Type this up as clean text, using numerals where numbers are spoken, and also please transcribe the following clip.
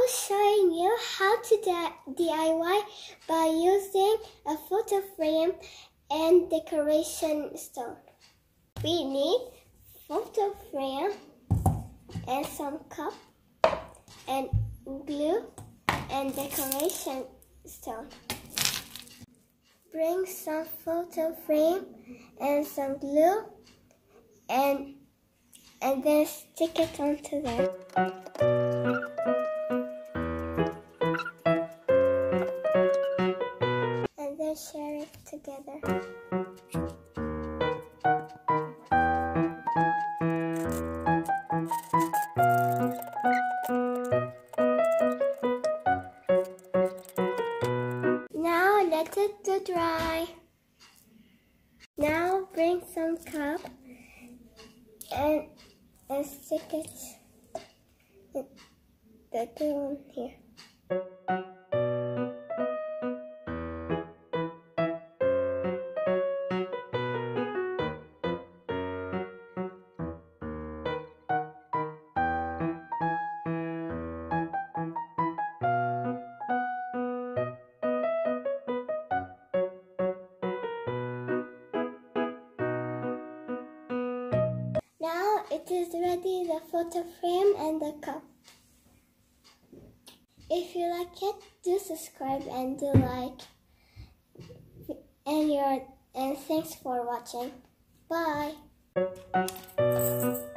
showing you how to DIY by using a photo frame and decoration stone. We need photo frame and some cup and glue and decoration stone. Bring some photo frame and some glue and then stick it onto there. And then share it together. Now let it dry. Now bring some cup and stick it in the glue here. Now it is ready, the photo frame and the cup. If you like it, do subscribe and do like. And thanks for watching. Bye.